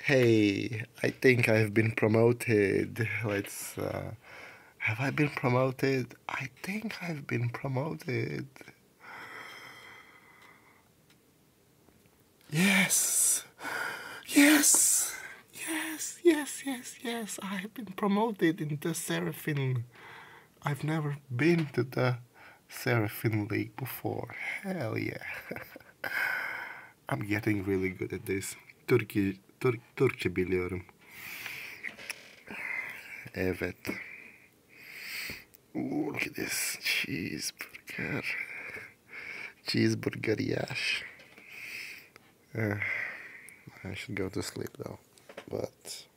Hey, I think I've been promoted. Have I been promoted? I think I've been promoted. Yes! Yes! Yes. I've been promoted into Seraphim. I've never been to the Seraphim League before. Hell yeah. I'm getting really good at this. Türkçe biliyorum. Evet. Ooh, look at this cheeseburger. Cheeseburger yash. I should go to sleep though. But